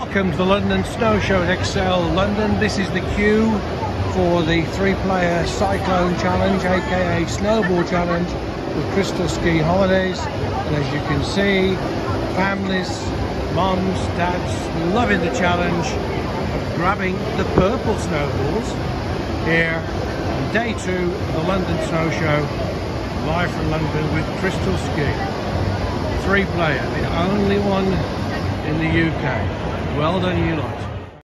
Welcome to the London Snow Show at Excel London. This is the queue for the 3-player Cyclone Challenge, aka Snowball Challenge, with Crystal Ski Holidays. And as you can see, families, mums, dads, loving the challenge of grabbing the purple snowballs here on day 2 of the London Snow Show, live from London with Crystal Ski. 3-player, the only one in the UK. Well done, you lot.